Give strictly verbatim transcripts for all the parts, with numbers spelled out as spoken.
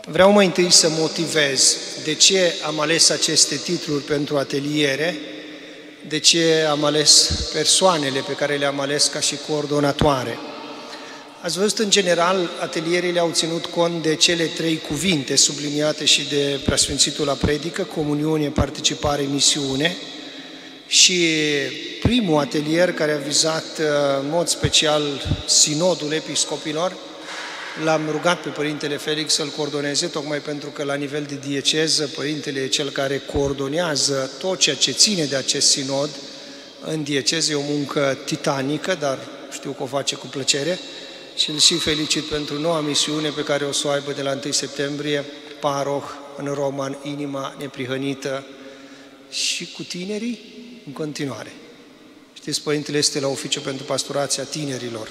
Vreau mai întâi să motivez de ce am ales aceste titluri pentru ateliere, de ce am ales persoanele pe care le-am ales ca și coordonatoare. Ați văzut, în general, atelierele au ținut cont de cele trei cuvinte subliniate și de Preasfințitul la predică: comuniune, participare, misiune. Și primul atelier, care a vizat în mod special Sinodul Episcopilor, l-am rugat pe Părintele Felix să-l coordoneze, tocmai pentru că la nivel de dieceză Părintele e cel care coordonează tot ceea ce ține de acest sinod. În dieceză e o muncă titanică, dar știu că o face cu plăcere și îl și felicit pentru noua misiune pe care o să o aibă de la întâi septembrie, paroh în Roma, în inima neprihănită, și cu tinerii în continuare. Știți, Părintele este la oficiu pentru pastorația tinerilor.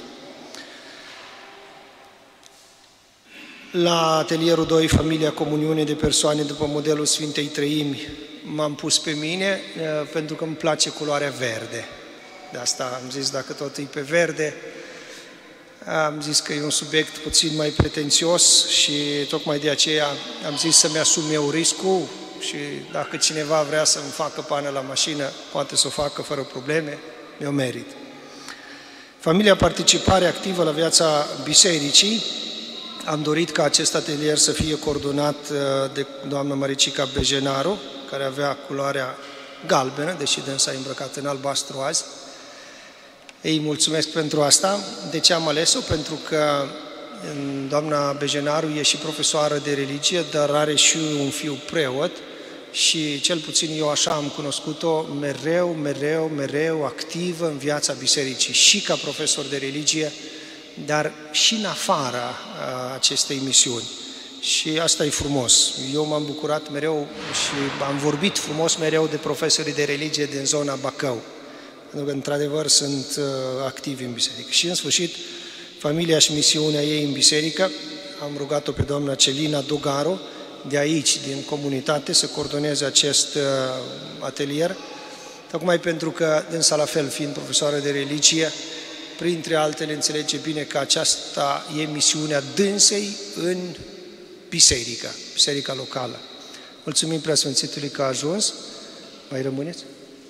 La atelierul doi, Familia Comuniune de persoane după modelul Sfintei Treimi, m-am pus pe mine pentru că îmi place culoarea verde. De asta am zis, dacă tot e pe verde, am zis că e un subiect puțin mai pretențios și tocmai de aceea am zis să-mi asum eu riscul și dacă cineva vrea să-mi facă pană la mașină, poate să o facă fără probleme, mi-o merit. Familia Participare Activă la Viața Bisericii, am dorit ca acest atelier să fie coordonat de doamna Maricica Bejenaru, care avea culoarea galbenă, deși dânsa e îmbrăcat în albastru azi. Îi mulțumesc pentru asta. De ce am ales-o? Pentru că doamna Bejenaru e și profesoară de religie, dar are și un fiu preot și cel puțin eu așa am cunoscut-o, mereu, mereu, mereu activă în viața bisericii, și ca profesor de religie, dar și în afara acestei misiuni. Și asta e frumos. Eu m-am bucurat mereu și am vorbit frumos mereu de profesorii de religie din zona Bacău, pentru că, într-adevăr, sunt activi în biserică. Și, în sfârșit, familia și misiunea ei în biserică, am rugat-o pe doamna Celina Dogaru, de aici, din comunitate, să coordoneze acest atelier, tocmai pentru că, dânsa la fel, fiind profesoară de religie, printre altele, înțelege bine că aceasta e misiunea dânsei în biserică, biserica locală. Mulțumim Preasfințitului că a ajuns. Mai rămâneți?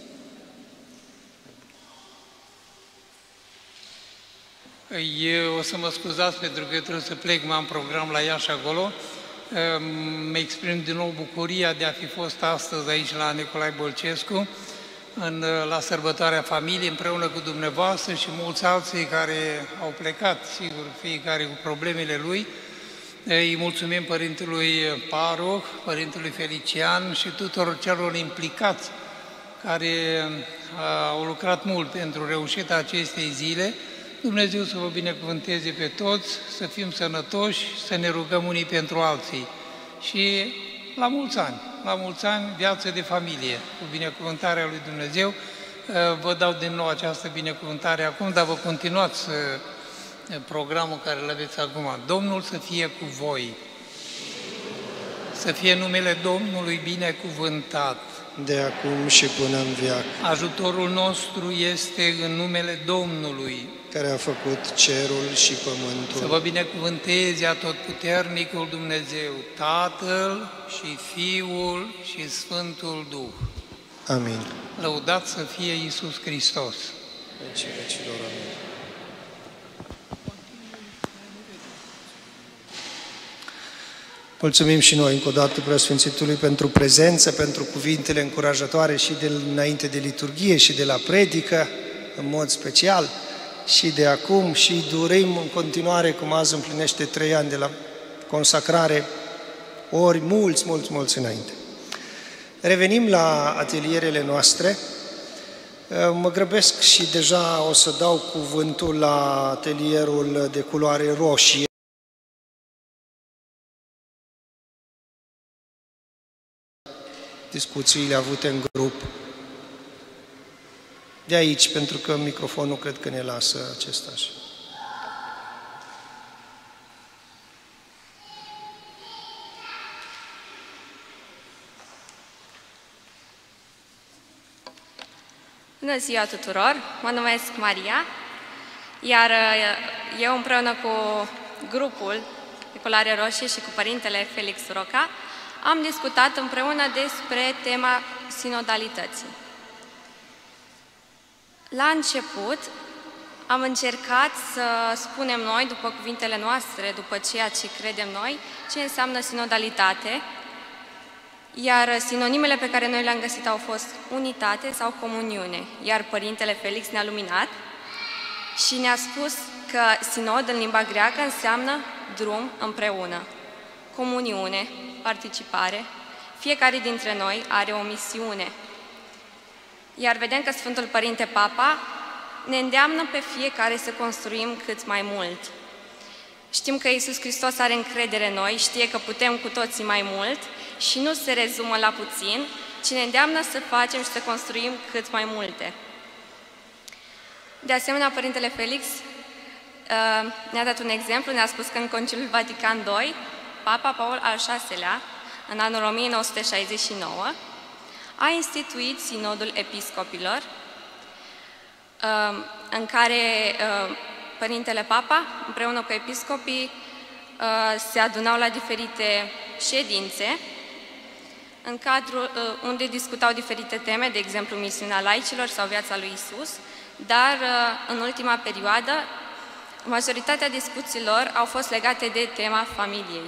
Eu o să mă scuzați pentru că eu trebuie să plec, m-am program la Iași acolo. Mă exprim din nou bucuria de a fi fost astăzi aici la Nicolae Bolcescu, în, la sărbătoarea familiei, împreună cu dumneavoastră și mulți alții care au plecat, sigur, fiecare cu problemele lui. Îi mulțumim Părintelui Paroh, Părintelui Felician și tuturor celor implicați care au lucrat mult pentru reușita acestei zile. Dumnezeu să vă binecuvânteze pe toți, să fim sănătoși, să ne rugăm unii pentru alții. Și la mulți ani, la mulți ani, viață de familie, cu binecuvântarea lui Dumnezeu. Vă dau din nou această binecuvântare acum, dar vă continuați programul care îl aveți acum. Domnul să fie cu voi, să fie numele Domnului binecuvântat. De acum și până în veac. Ajutorul nostru este în numele Domnului, care a făcut cerul și pământul. Să vă binecuvânteze Atotputernicul Dumnezeu, Tatăl și Fiul și Sfântul Duh. Amin. Lăudat să fie Iisus Hristos. Vecii vecilor, amin. Mulțumim și noi încă o dată Preasfințitului pentru prezență, pentru cuvintele încurajatoare și de înainte de liturghie și de la predică, în mod special, și de acum, și dorim în continuare, cum azi împlinește trei ani de la consacrare, ori mulți, mulți, mulți înainte. Revenim la atelierele noastre. Mă grăbesc și deja o să dau cuvântul la atelierul de culoare roșie. Discuțiile avute în grup. De aici, pentru că microfonul cred că ne lasă acesta așa. Bună ziua tuturor! Mă numesc Maria, iar eu împreună cu grupul de Culoare Roșie și cu Părintele Felix Roca, am discutat împreună despre tema sinodalității. La început am încercat să spunem noi, după cuvintele noastre, după ceea ce credem noi, ce înseamnă sinodalitate, iar sinonimele pe care noi le-am găsit au fost unitate sau comuniune, iar Părintele Felix ne-a luminat și ne-a spus că sinod în limba greacă înseamnă drum împreună, comuniune, participare. Fiecare dintre noi are o misiune. Iar vedem că Sfântul Părinte Papa ne îndeamnă pe fiecare să construim cât mai mult. Știm că Iisus Hristos are încredere în noi, știe că putem cu toții mai mult și nu se rezumă la puțin, ci ne îndeamnă să facem și să construim cât mai multe. De asemenea, Părintele Felix ne-a dat un exemplu, ne-a spus că în Conciliul Vatican doi, Papa Paul al șaselea, în anul o mie nouă sute șaizeci și nouă, a instituit Sinodul Episcopilor, în care Părintele Papa, împreună cu episcopii, se adunau la diferite ședințe, în cadrul unde discutau diferite teme, de exemplu misiunea laicilor sau viața lui Isus, dar în ultima perioadă, majoritatea discuțiilor au fost legate de tema familiei.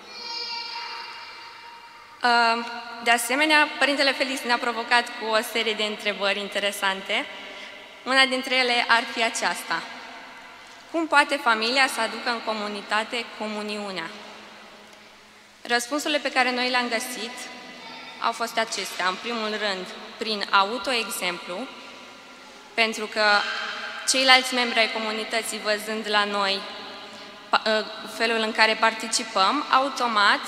De asemenea, Părintele Felix ne-a provocat cu o serie de întrebări interesante. Una dintre ele ar fi aceasta: cum poate familia să aducă în comunitate comuniunea? Răspunsurile pe care noi le-am găsit au fost acestea. În primul rând, prin autoexemplu, pentru că ceilalți membri ai comunității, văzând la noi felul în care participăm, automat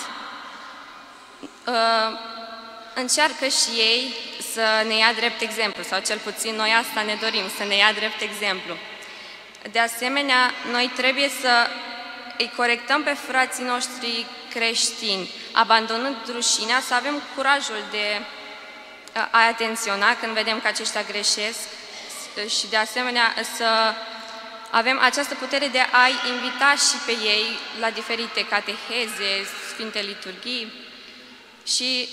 încearcă și ei să ne ia drept exemplu, sau cel puțin noi asta ne dorim, să ne ia drept exemplu. De asemenea, noi trebuie să îi corectăm pe frații noștri creștini, abandonând rușinea, să avem curajul de a atenționa când vedem că aceștia greșesc și de asemenea să avem această putere de a-i invita și pe ei la diferite cateheze, sfinte liturghii. Și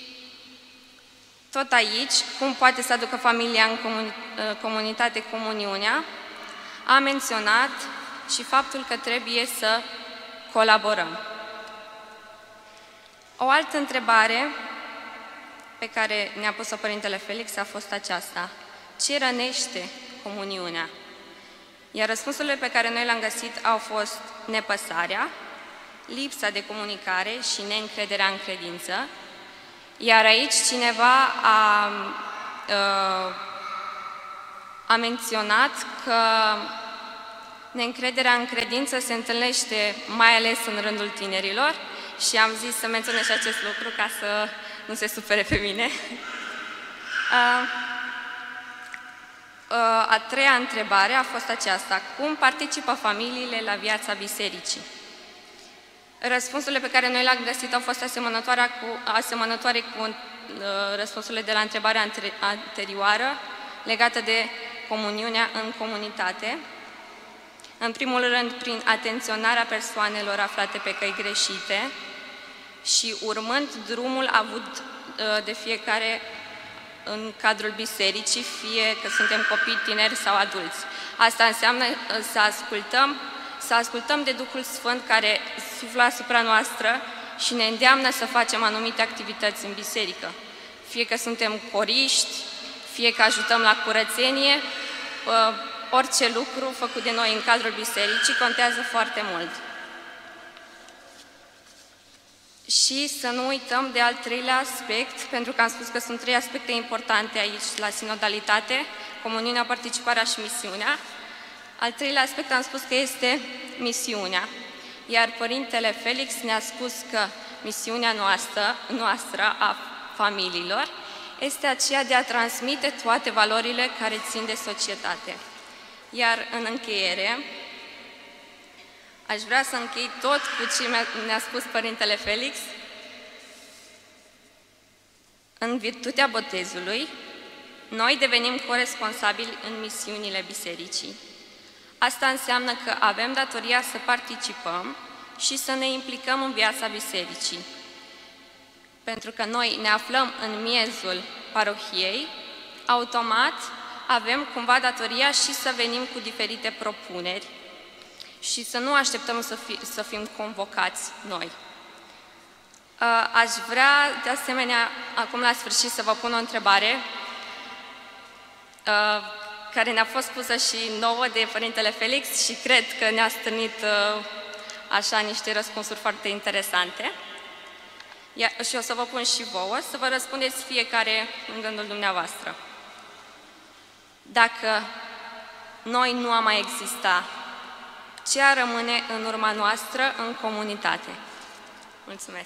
tot aici, cum poate să aducă familia în comuni comunitate comuniunea, a menționat și faptul că trebuie să colaborăm. O altă întrebare pe care ne-a pus-o Părintele Felix a fost aceasta: ce rănește comuniunea? Iar răspunsurile pe care noi le-am găsit au fost nepăsarea, lipsa de comunicare și neîncrederea în credință. Iar aici cineva a, a menționat că neîncrederea în credință se întâlnește mai ales în rândul tinerilor și am zis să menționez și acest lucru ca să nu se supere pe mine. A, a treia întrebare a fost aceasta: cum participă familiile la viața bisericii? Răspunsurile pe care noi le-am găsit au fost asemănătoare cu, asemănătoare cu uh, răspunsurile de la întrebarea anterioară legată de comuniunea în comunitate. În primul rând, prin atenționarea persoanelor aflate pe căi greșite și urmând drumul avut uh, de fiecare în cadrul bisericii, fie că suntem copii, tineri sau adulți. Asta înseamnă uh, să ascultăm Să ascultăm de Duhul Sfânt care suflă asupra noastră și ne îndeamnă să facem anumite activități în biserică. Fie că suntem coriști, fie că ajutăm la curățenie, orice lucru făcut de noi în cadrul bisericii contează foarte mult. Și să nu uităm de al treilea aspect, pentru că am spus că sunt trei aspecte importante aici la sinodalitate: comuniunea, participarea și misiunea. Al treilea aspect am spus că este misiunea, iar Părintele Felix ne-a spus că misiunea noastră, noastră a familiilor este aceea de a transmite toate valorile care țin de societate. Iar în încheiere, aș vrea să închei tot cu ce ne-a spus Părintele Felix. În virtutea botezului, noi devenim coresponsabili în misiunile bisericii. Asta înseamnă că avem datoria să participăm și să ne implicăm în viața bisericii. Pentru că noi ne aflăm în miezul parohiei, automat avem cumva datoria și să venim cu diferite propuneri și să nu așteptăm să, fi, să fim convocați noi. Aș vrea, de asemenea, acum la sfârșit să vă pun o întrebare care ne-a fost pusă și nouă de Părintele Felix și cred că ne-a stârnit așa niște răspunsuri foarte interesante. Și o să vă pun și vouă, să vă răspundeți fiecare în gândul dumneavoastră. Dacă noi nu am mai exista, ce ar rămâne în urma noastră în comunitate? Mulțumesc!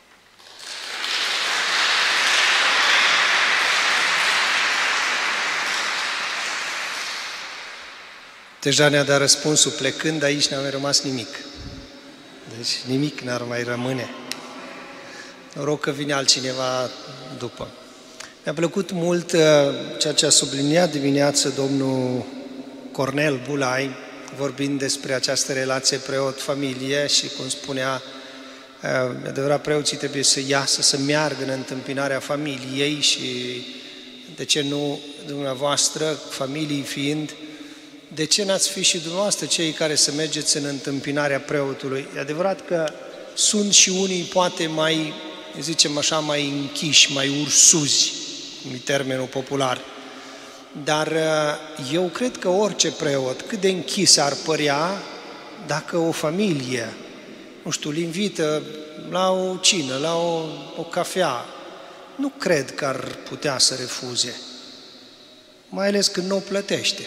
Deja ne-a dat răspunsul, plecând aici n-a mai rămas nimic. Deci nimic n-ar mai rămâne. Noroc că vine altcineva după. Mi-a plăcut mult uh, ceea ce a subliniat dimineață domnul Cornel Bulai, vorbind despre această relație preot-familie și cum spunea, uh, adevărat, preoții trebuie să iasă, să meargă în întâmpinarea familiei și, de ce nu, dumneavoastră, familii fiind, de ce n-ați fi și dumneavoastră cei care să mergeți în întâmpinarea preotului? E adevărat că sunt și unii poate mai, zicem așa, mai închiși, mai ursuzi, cum e termenul popular. Dar eu cred că orice preot, cât de închis ar părea, dacă o familie, nu știu, îl invită la o cină, la o, o cafea, nu cred că ar putea să refuze, mai ales când nu o plătește.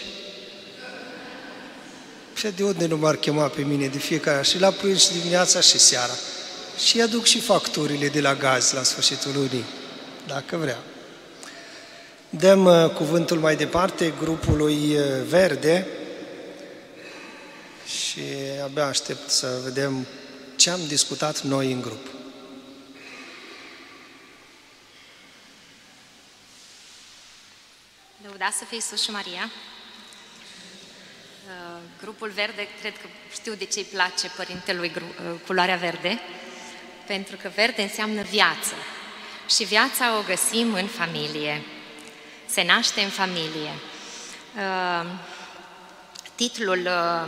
Și de unde nu m-ar chema pe mine de fiecare, și la prânz și dimineața și seara. Și aduc și facturile de la gaz la sfârșitul lunii, dacă vrea. Dăm uh, cuvântul mai departe grupului uh, Verde și abia aștept să vedem ce am discutat noi în grup. Lăudați să fie Iisus și Maria. Grupul Verde, cred că știu de ce îi place părintelui culoarea verde, pentru că verde înseamnă viață și viața o găsim în familie, se naște în familie. Titlul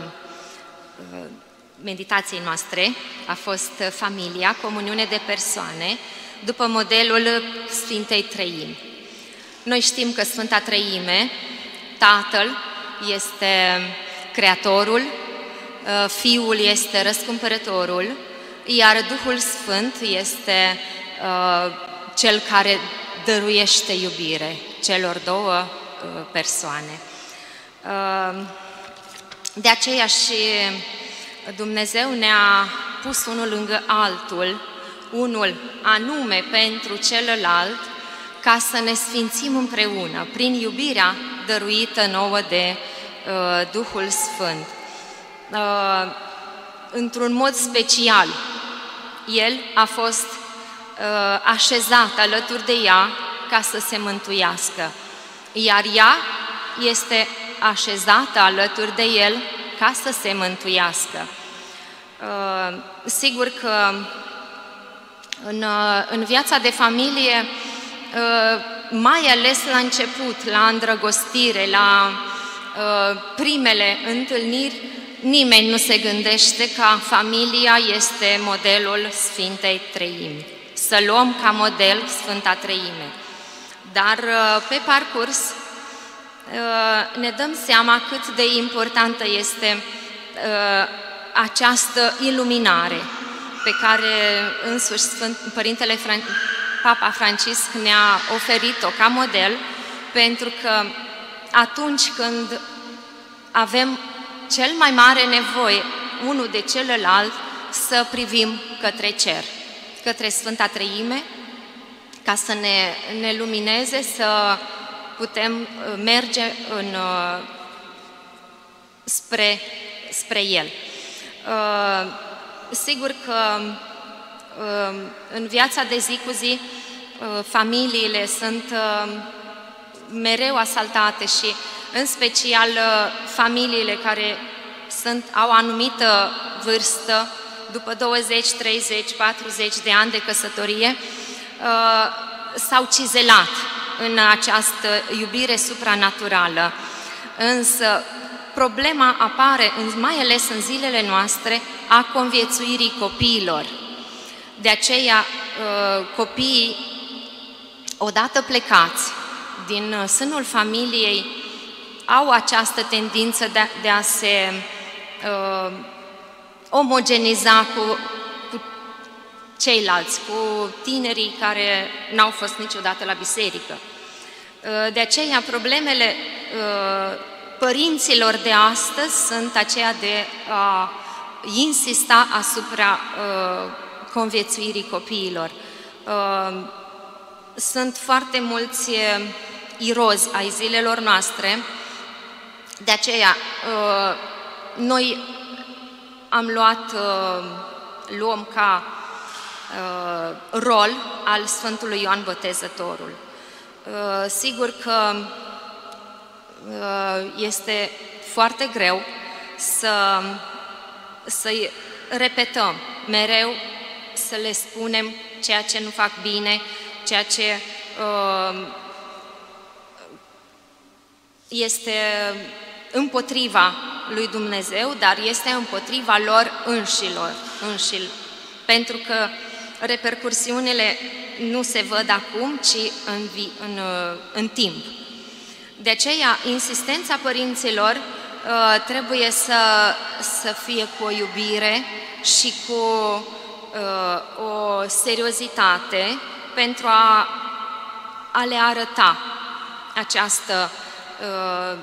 meditației noastre a fost Familia, comuniune de persoane, după modelul Sfintei Treimi. Noi știm că Sfânta Treime, Tatăl este Creatorul, Fiul este Răscumpărătorul, iar Duhul Sfânt este uh, Cel care dăruiește iubire celor două uh, persoane. Uh, de aceea și Dumnezeu ne-a pus unul lângă altul, unul anume pentru celălalt, ca să ne sfințim împreună, prin iubirea dăruită nouă de uh, Duhul Sfânt. Uh, într-un mod special, El a fost uh, așezat alături de ea ca să se mântuiască, iar ea este așezată alături de El ca să se mântuiască. Uh, sigur că în, uh, în viața de familie, uh, mai ales la început, la îndrăgostire, la uh, primele întâlniri, nimeni nu se gândește că familia este modelul Sfintei Treimi. Să luăm ca model Sfânta Treime. Dar pe parcurs ne dăm seama cât de importantă este această iluminare pe care însuși Sfânt, Părintele Fran, Papa Francisc ne-a oferit-o ca model, pentru că atunci când avem cel mai mare nevoie unul de celălalt, să privim către cer, către Sfânta Treime, ca să ne, ne lumineze, să putem merge în, spre, spre El. Sigur că în viața de zi cu zi, familiile sunt mereu asaltate și în special familiile care sunt, au o anumită vârstă, după douăzeci, treizeci, patruzeci de ani de căsătorie s-au cizelat în această iubire supranaturală. Însă problema apare, mai ales în zilele noastre, a conviețuirii copiilor. De aceea, copiii, odată plecați din sânul familiei, au această tendință de a, de a se uh, omogeniza cu, cu ceilalți, cu tinerii care n-au fost niciodată la biserică. Uh, de aceea, problemele uh, părinților de astăzi sunt aceea de a insista asupra uh, conviețuirii copiilor. Uh, sunt foarte mulți uh, irozi ai zilelor noastre, de aceea uh, noi am luat, uh, luăm ca uh, rol al Sfântului Ioan Botezătorul. Uh, sigur că uh, este foarte greu să, să-i repetăm mereu, să le spunem ceea ce nu fac bine, ceea ce uh, este împotriva lui Dumnezeu, dar este împotriva lor înșilor, înșil, pentru că repercursiunile nu se văd acum, ci în, vi, în, în timp. De aceea, insistența părinților uh, trebuie să, să fie cu o iubire și cu uh, o seriozitate pentru a, a le arăta această uh,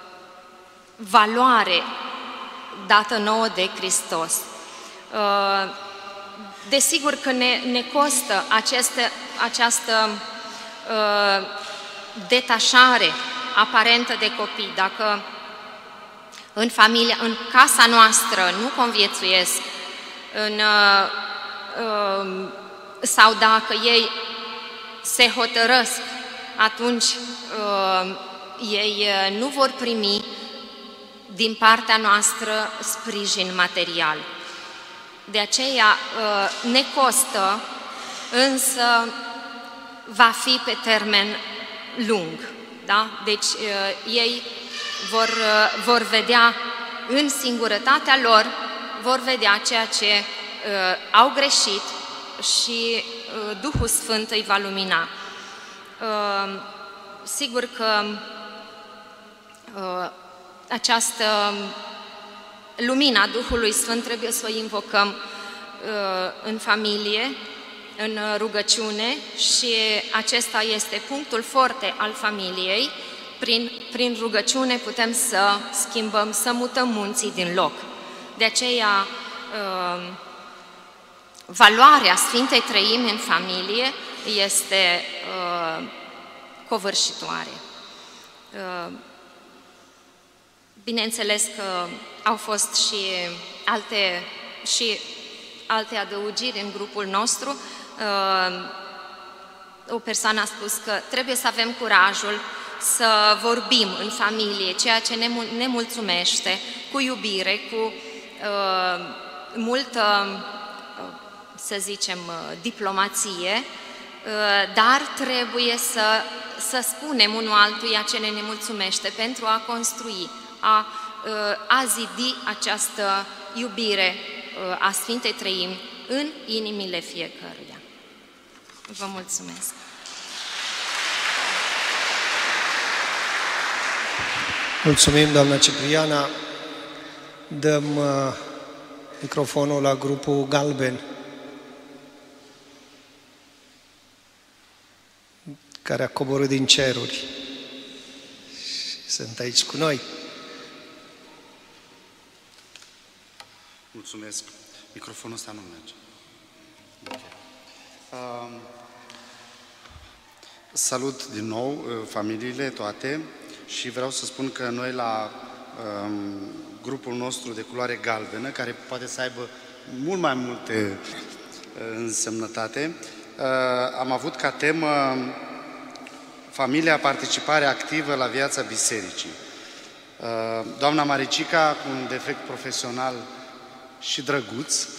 valoare dată nouă de Hristos. Uh, desigur că ne, ne costă aceste, această uh, detașare aparentă de copii. Dacă în familia, în casa noastră nu conviețuiesc, în, uh, uh, sau dacă ei se hotărăsc, atunci uh, ei nu vor primi din partea noastră sprijin material. De aceea uh, ne costă, însă va fi pe termen lung. Da? Deci uh, ei vor, uh, vor vedea în singurătatea lor, vor vedea ceea ce uh, au greșit și uh, Duhul Sfânt îi va lumina. Uh, sigur că uh, această lumina Duhului Sfânt trebuie să o invocăm uh, în familie, în rugăciune, și acesta este punctul forte al familiei. Prin, prin rugăciune putem să schimbăm, să mutăm munții din loc. De aceea, uh, valoarea Sfintei Treimi în familie este uh, covârșitoare. Uh, bineînțeles că au fost și alte, și alte adăugiri în grupul nostru. Uh, o persoană a spus că trebuie să avem curajul să vorbim în familie ceea ce ne, ne mulțumește, cu iubire, cu uh, multă, uh, să zicem, uh, diplomație, uh, dar trebuie să, să spunem unul altuia ce ne, ne mulțumește pentru a construi, a, uh, a zidi această iubire uh, a Sfintei Treimi în inimile fiecăruia. Vă mulțumesc! Mulțumim, doamna Cipriana. Dăm uh, microfonul la grupul Galben, care a coborât din ceruri și sunt aici cu noi. Mulțumesc. Microfonul ăsta nu merge. Okay. Uh, salut din nou uh, familiile toate. Și vreau să spun că noi la um, grupul nostru de culoare galbenă, care poate să aibă mult mai multe uh, însemnătate, uh, am avut ca temă familia, participare activă la viața bisericii. Uh, doamna Maricica, cu un defect profesional și drăguț,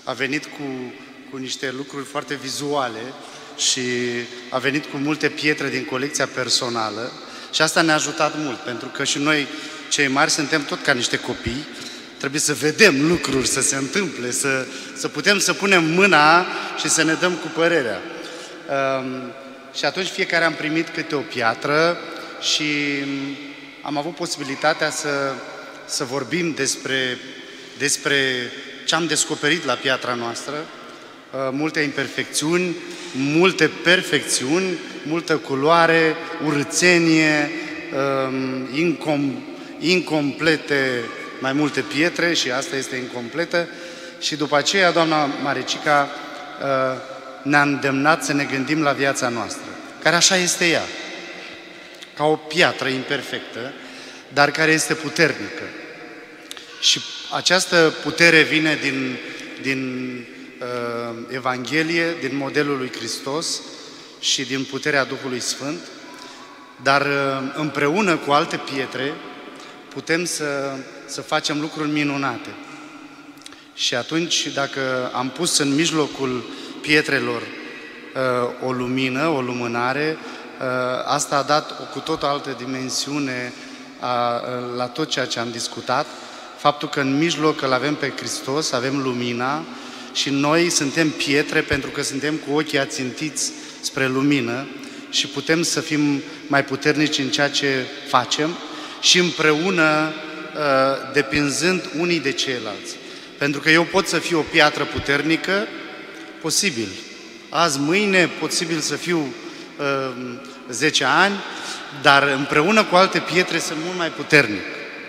a venit cu, cu niște lucruri foarte vizuale și a venit cu multe pietre din colecția personală și asta ne-a ajutat mult, pentru că și noi, cei mari, suntem tot ca niște copii, trebuie să vedem lucruri, să se întâmple, să, să putem să punem mâna și să ne dăm cu părerea. Um, și atunci fiecare am primit câte o piatră și am avut posibilitatea să, să vorbim despre, despre ce am descoperit la piatra noastră, uh, multe imperfecțiuni, multe perfecțiuni, multă culoare, urâțenie, um, incom, incomplete, mai multe pietre și asta este incompletă. Și după aceea doamna Maricica uh, ne-a îndemnat să ne gândim la viața noastră, care așa este ea, ca o piatră imperfectă, dar care este puternică. Și această putere vine din, din uh, Evanghelie, din modelul lui Hristos și din puterea Duhului Sfânt, dar uh, împreună cu alte pietre putem să, să facem lucruri minunate. Și atunci, dacă am pus în mijlocul pietrelor uh, o lumină, o lumânare, uh, asta a dat o cu tot altă dimensiune a, la tot ceea ce am discutat. Faptul că în mijloc îl avem pe Hristos, avem lumina și noi suntem pietre pentru că suntem cu ochii ațintiți spre lumină și putem să fim mai puternici în ceea ce facem și împreună uh, depinzând unii de ceilalți. Pentru că eu pot să fiu o piatră puternică, posibil. Azi, mâine, posibil să fiu uh, zece ani, dar împreună cu alte pietre sunt mult mai puternic.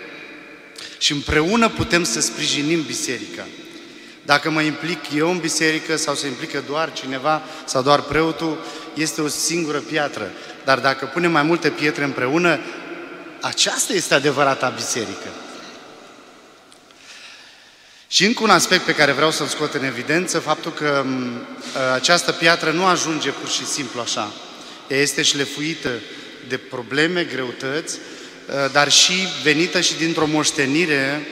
Și împreună putem să sprijinim biserica. Dacă mă implic eu în biserică sau se implică doar cineva sau doar preotul, este o singură piatră. Dar dacă punem mai multe pietre împreună, aceasta este adevărata biserică. Și încă un aspect pe care vreau să-l scot în evidență, faptul că această piatră nu ajunge pur și simplu așa. Ea este șlefuită de probleme, greutăți, dar și venită și dintr-o moștenire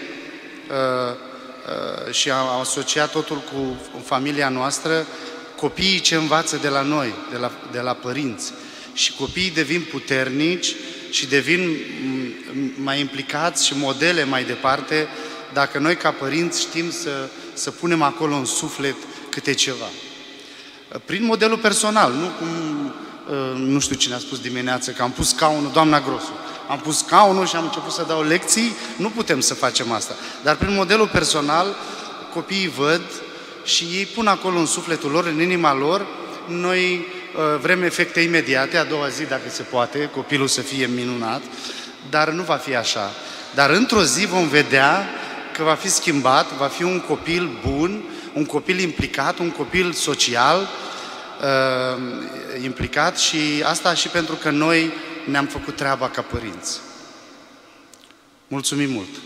și a asociat totul cu familia noastră, copiii ce învață de la noi, de la, de la părinți. Și copiii devin puternici și devin mai implicați și modele mai departe dacă noi ca părinți știm să, să punem acolo în suflet câte ceva. Prin modelul personal, nu cum, nu știu cine a spus dimineață, că am pus scaunul, doamna Grosu, am pus scaunul și am început să dau lecții, nu putem să facem asta. Dar prin modelul personal, copiii văd și ei pun acolo în sufletul lor, în inima lor. Noi vrem efecte imediate, a doua zi, dacă se poate, copilul să fie minunat, dar nu va fi așa. Dar într-o zi vom vedea că va fi schimbat, va fi un copil bun, un copil implicat, un copil social uh, implicat și asta și pentru că noi ne-am făcut treaba ca părinți. Mulțumim mult!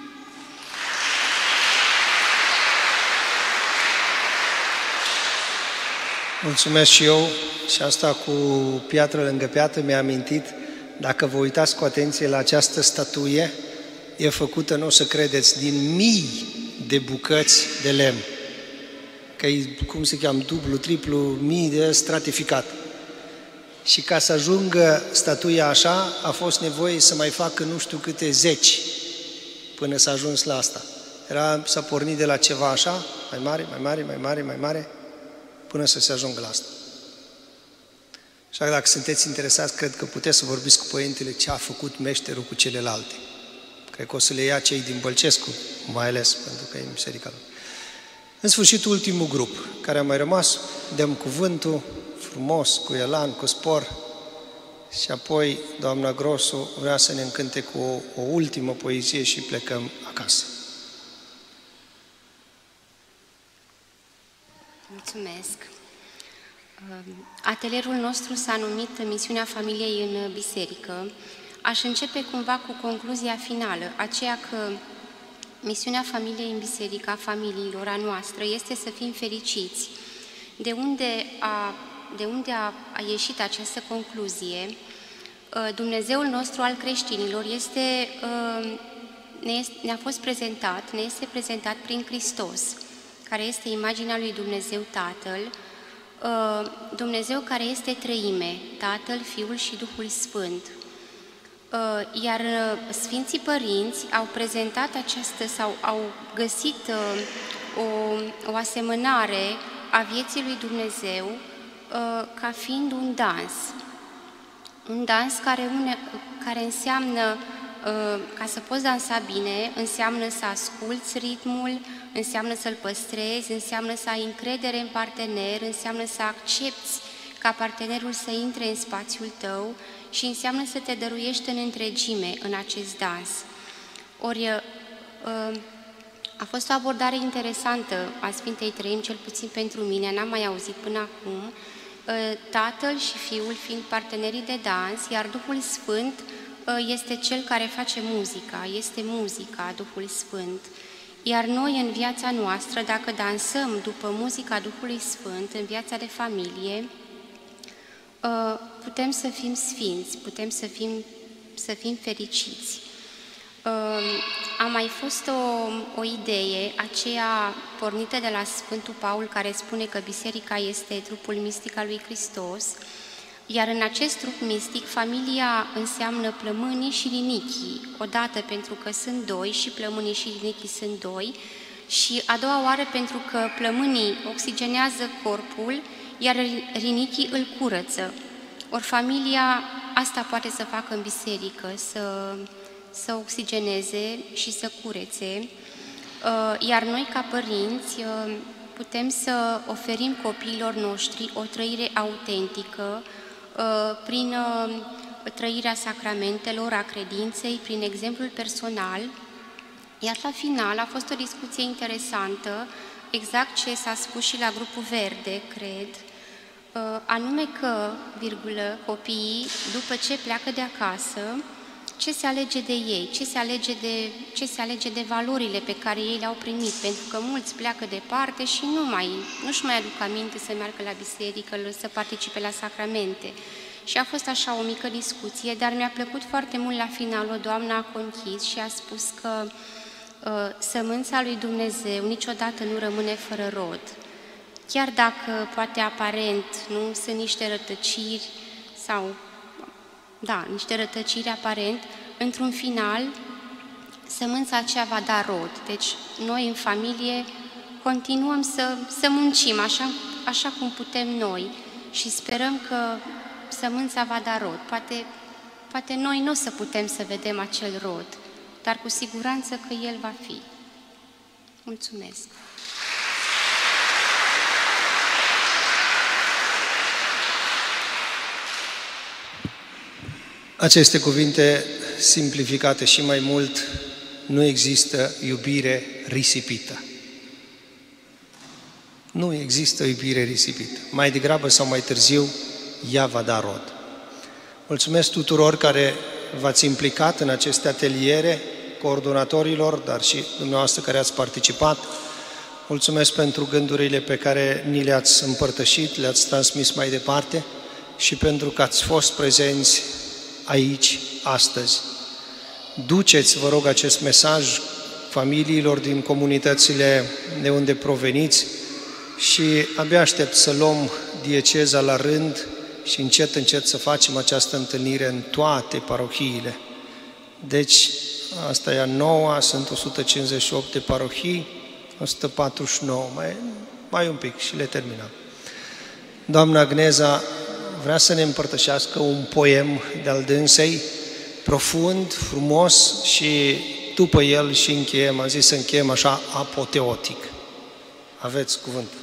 Mulțumesc și eu și asta cu piatră lângă piatră mi-a amintit, dacă vă uitați cu atenție la această statuie, e făcută, nu o să credeți, din mii de bucăți de lemn. Că e, cum se cheamă, dublu, triplu, mii de stratificat. Și ca să ajungă statuia așa, a fost nevoie să mai facă nu știu câte zeci până s-a ajuns la asta. Era, s-a pornit de la ceva așa, mai mare, mai mare, mai mare, mai mare, până să se ajungă la asta. Așa că dacă sunteți interesați, cred că puteți să vorbiți cu părintele ce a făcut meșterul cu celelalte. Cred că o să le ia cei din Bălcescu, mai ales, pentru că e în biserica lor. În sfârșit, ultimul grup care a mai rămas, dăm cuvântul frumos, cu elan, cu spor și apoi doamna Grosu vrea să ne încânte cu o, o ultimă poezie și plecăm acasă. Mulțumesc! Atelierul nostru s-a numit Misiunea Familiei în Biserică. Aș începe cumva cu concluzia finală, aceea că misiunea familiei în biserică, a familiilor, a noastră, este să fim fericiți. De unde a, de unde a, a ieșit această concluzie? Dumnezeul nostru al creștinilor este, ne, este, ne-a fost prezentat, ne este prezentat prin Hristos, care este imaginea lui Dumnezeu Tatăl, Dumnezeu care este treime, Tatăl, Fiul și Duhul Sfânt. Iar Sfinții Părinți au prezentat această sau au găsit o, o asemănare a vieții lui Dumnezeu ca fiind un dans. Un dans care, une, care înseamnă, ca să poți dansa bine, înseamnă să asculți ritmul, înseamnă să-l păstrezi, înseamnă să ai încredere în partener, înseamnă să accepți ca partenerul să intre în spațiul tău și înseamnă să te dăruiești în întregime în acest dans. Ori a fost o abordare interesantă a Sfintei Treimi, cel puțin pentru mine, n-am mai auzit până acum, Tatăl și Fiul fiind partenerii de dans, iar Duhul Sfânt este cel care face muzica, este muzica, Duhul Sfânt. Iar noi în viața noastră, dacă dansăm după muzica Duhului Sfânt, în viața de familie, putem să fim sfinți, putem să fim, să fim fericiți. A mai fost o, o idee, aceea pornită de la Sfântul Paul, care spune că biserica este trupul mistic al lui Hristos, iar în acest trup mistic, familia înseamnă plămânii și rinichii, odată pentru că sunt doi și plămânii și rinichii sunt doi, și a doua oară pentru că plămânii oxigenează corpul, iar rinichii îl curăță. Ori familia asta poate să facă în biserică, să, să oxigeneze și să curețe, iar noi ca părinți putem să oferim copiilor noștri o trăire autentică, prin trăirea sacramentelor, a credinței, prin exemplul personal. Iar la final a fost o discuție interesantă, exact ce s-a spus și la grupul Verde, cred, anume că, virgulă, copiii, după ce pleacă de acasă, ce se alege de ei, ce se alege de, ce se alege de valorile pe care ei le-au primit, pentru că mulți pleacă departe și nu mai, nu-și mai aduc aminte să meargă la biserică, să participe la sacramente. Și a fost așa o mică discuție, dar mi-a plăcut foarte mult la final, o doamnă a conchis și a spus că uh, sămânța lui Dumnezeu niciodată nu rămâne fără rod. Chiar dacă poate aparent nu sunt niște rătăciri sau Da, niște rătăciri aparent, într-un final, sămânța aceea va da rod. Deci, noi în familie continuăm să, să muncim așa, așa cum putem noi și sperăm că sămânța va da rod. Poate, poate noi nu o să putem să vedem acel rod, dar cu siguranță că el va fi. Mulțumesc! Aceste cuvinte simplificate și mai mult, nu există iubire risipită. Nu există iubire risipită. Mai degrabă sau mai târziu, ea va da rod. Mulțumesc tuturor care v-ați implicat în aceste ateliere, coordonatorilor, dar și dumneavoastră care ați participat. Mulțumesc pentru gândurile pe care ni le-ați împărtășit, le-ați transmis mai departe și pentru că ați fost prezenți aici, astăzi. Duceți, vă rog, acest mesaj familiilor din comunitățile de unde proveniți și abia aștept să luăm dieceza la rând și încet, încet să facem această întâlnire în toate parohiile. Deci, asta e a noua, sunt o sută cincizeci și opt de parohii, o sută patruzeci și nouă, mai, mai un pic și le terminăm. Doamna Agneza vrea să ne împărtășească un poem de-al dânsei, profund, frumos și după el și încheiem, am zis să încheiem așa apoteotic. Aveți cuvânt.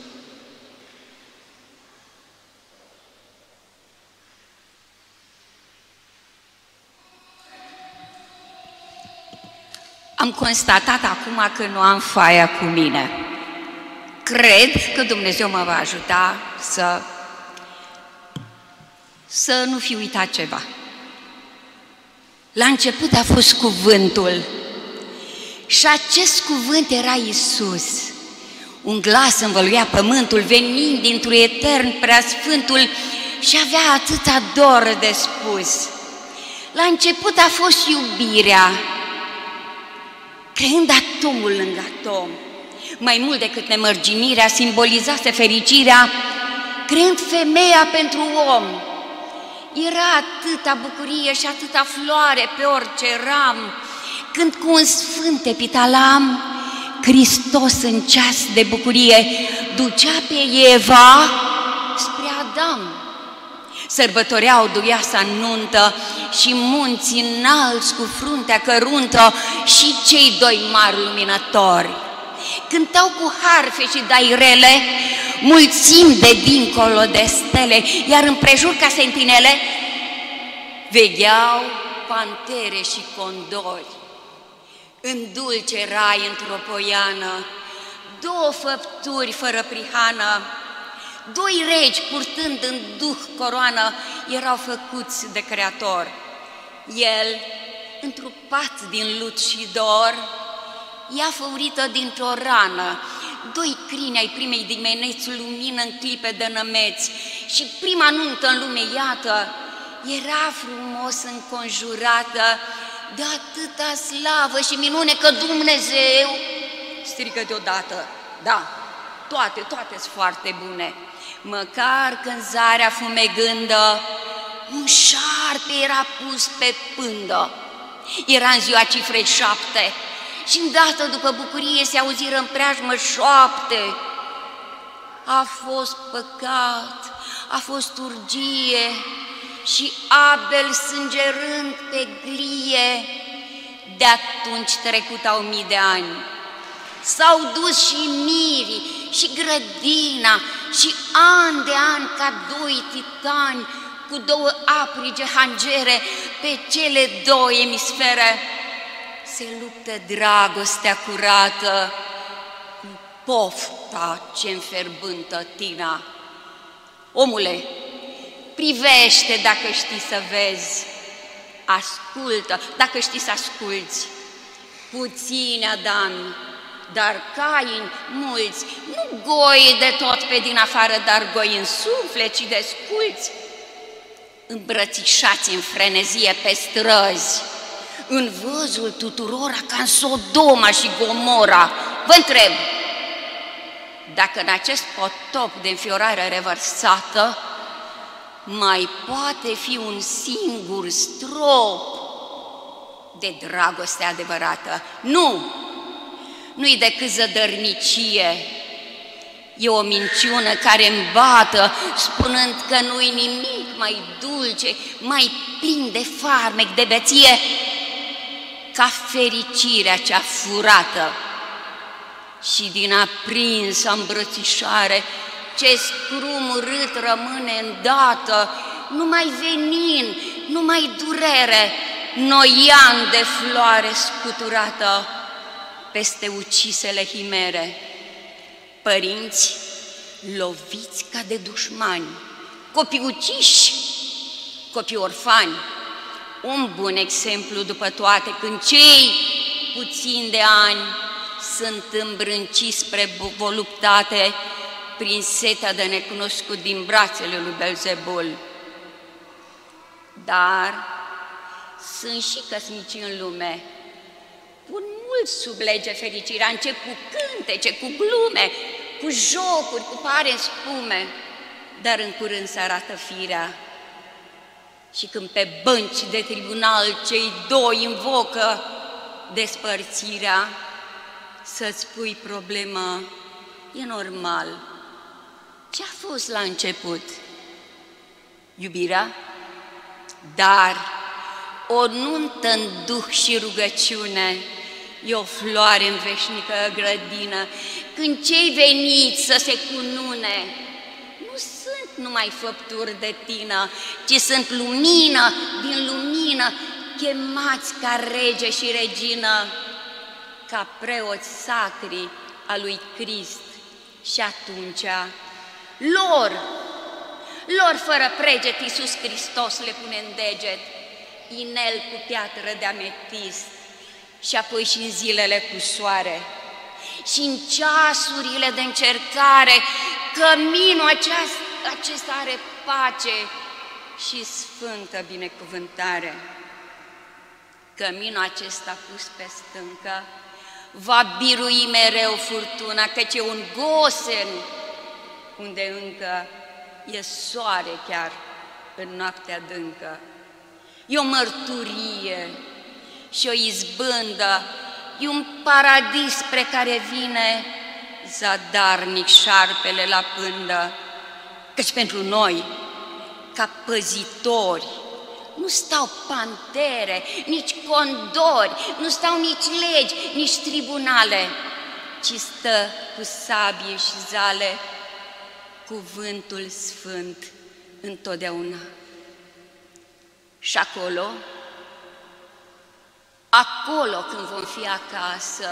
Am constatat acum că nu am foaia cu mine. Cred că Dumnezeu mă va ajuta să, să nu fi uitat ceva. La început a fost cuvântul și acest cuvânt era Iisus. Un glas învăluia pământul venind dintr-un etern preasfântul și avea atâta dor de spus. La început a fost iubirea, creând atomul lângă atom, mai mult decât nemărginirea, simbolizase fericirea, creând femeia pentru om. Era atâta bucurie și atâta floare pe orice ram, când cu un sfânt epitalam, Hristos în ceas de bucurie ducea pe Eva spre Adam. Sărbătoreau duioasa nuntă și munții înalți cu fruntea căruntă și cei doi mari luminători. Cântau cu harfe și dairele mulțimi de dincolo de stele, iar împrejur ca sentinele vegheau pantere și condori. În dulce rai într-o poiană, două făpturi fără prihană, doi regi purtând în duh coroană, erau făcuți de Creator. El, întrupat din lut și dor, ea făurită dintr-o rană, doi crini ai primei dimineți, lumină în clipe de nămeți, și prima nuntă în lume, iată, era frumos înconjurată de atâta slavă și minune că Dumnezeu strică deodată. Da, toate, toate sunt foarte bune, măcar când zarea fumegândă, un șarpe era pus pe pândă. Era în ziua cifrei șapte și îndată după bucurie se auziră în preajmă șoapte. A fost păcat, a fost urgie și Abel sângerând pe glie. De atunci trecut au mii de ani. S-au dus și mirii și grădina și an de an ca doi titani cu două aprige hangere pe cele două emisfere. Se luptă dragostea curată cu pofta ce înferbântă tina. Omule, privește dacă știi să vezi, ascultă dacă știi să asculți. Puțini Adami, dar Cain mulți, nu goi de tot pe din afară, dar goi în suflet și desculți. Îmbrățișați în frenezie pe străzi, în văzul tuturora ca în Sodoma și Gomora. Vă întreb, dacă în acest potop de înfiorare revărsată mai poate fi un singur strop de dragoste adevărată? Nu! Nu-i decât zădărnicie, e o minciună care îmbată, spunând că nu-i nimic mai dulce, mai plin de farmec, de beție, ca fericirea cea furată. Și din aprinsa îmbrățișare, ce scrum urât rămâne îndată, numai venin, numai durere, noian de floare scuturată peste ucisele himere. Părinți loviți ca de dușmani, copii uciși, copii orfani. Un bun exemplu după toate, când cei puțini de ani sunt îmbrânciți spre voluptate prin setea de necunoscut din brațele lui Belzebul. Dar sunt și căsnicii în lume, pun mult sub lege fericirea, încep cu cântece, cu glume, cu jocuri, cu pare în spume, dar în curând se arată firea. Și când pe bănci de tribunal cei doi invocă despărțirea, să-ți pui problema, e normal. Ce-a fost la început? Iubirea? Dar o nuntă în duh și rugăciune e o floare în veșnică grădină, când cei veniți să se cunune nu sunt numai făpturi de tină, ci sunt lumină din lumină, chemați ca rege și regină, ca preoți sacri a lui Crist. Și atunci lor, lor fără preget, Iisus Hristos le pune în deget inel cu piatră de ametist, și apoi și în zilele cu soare și în ceasurile de încercare, căminul acesta, acesta are pace și sfântă binecuvântare. Căminul acesta pus pe stâncă va birui mereu furtuna, căci e un Gosen unde încă e soare chiar în noaptea adâncă. E o mărturie și o izbândă, e un paradis spre care vine zadarnic șarpele la pândă, căci pentru noi, ca păzitori, nu stau pantere, nici condori, nu stau nici legi, nici tribunale, ci stă cu sabie și zale cuvântul sfânt întotdeauna. Și acolo, acolo când vom fi acasă,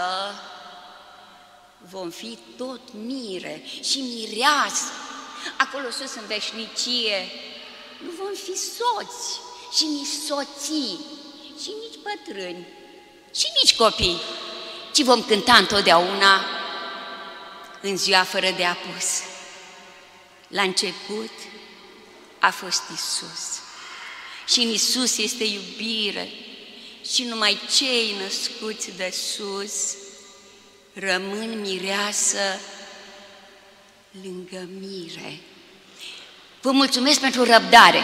vom fi tot mire și mireasă. Acolo sus în veșnicie nu vom fi soți și nici soții și nici bătrâni și nici copii, ci vom cânta întotdeauna în ziua fără de apus. La început a fost Isus și în Isus este iubire și numai cei născuți de sus rămân mireasă lângă mire. Vă mulțumesc pentru răbdare!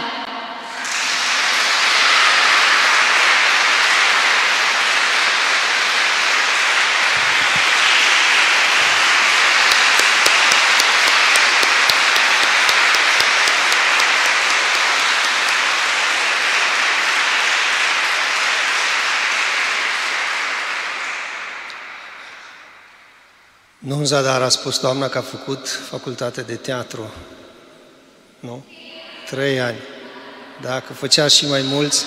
Nu în zadar a spus doamna că a făcut facultate de teatru, nu? Trei ani. Dacă făcea și mai mulți,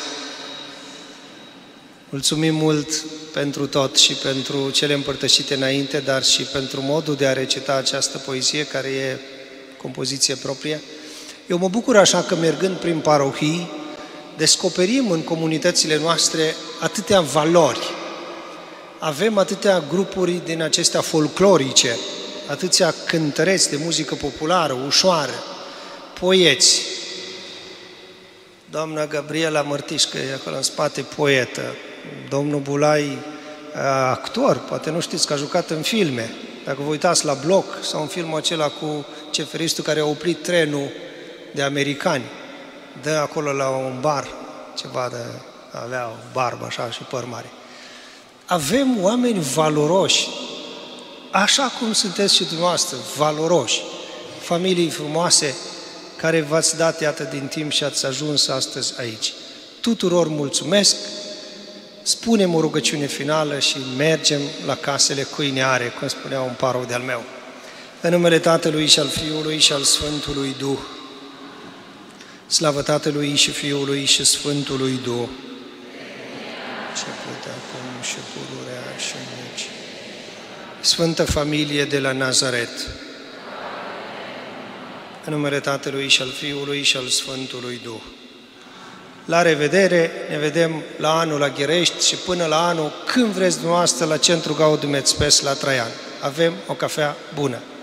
mulțumim mult pentru tot și pentru cele împărtășite înainte, dar și pentru modul de a recita această poezie, care e compoziție proprie. Eu mă bucur așa că mergând prin parohii, descoperim în comunitățile noastre atâtea valori. Avem atâtea grupuri din acestea folclorice, atâția cântăreți de muzică populară, ușoară, poeți. Doamna Gabriela Mărtișcă e acolo în spate, poetă. Domnul Bulai, actor, poate nu știți că a jucat în filme. Dacă vă uitați la Bloc sau în filmul acela cu ceferistul care a oprit trenul de americani, dă acolo la un bar, ceva de... avea o barbă așa și păr mare. Avem oameni valoroși, așa cum sunteți și dumneavoastră, valoroși, familii frumoase, care v-ați dat, iată, din timp și ați ajuns astăzi aici. Tuturor mulțumesc, spunem o rugăciune finală și mergem la casele cui ne are, cum spunea un parou de-al meu. În numele Tatălui și al Fiului și al Sfântului Duh. Slavă Tatălui și Fiului și Sfântului Duh. Început acum și pururea și nici. Sfântă Familie de la Nazaret. În numele Tatălui și al Fiului și al Sfântului Duh. La revedere, ne vedem la anul la Gherești și până la anul, când vreți dumneavoastră, la Centrul Gaudium et Spes la Traian. Avem o cafea bună.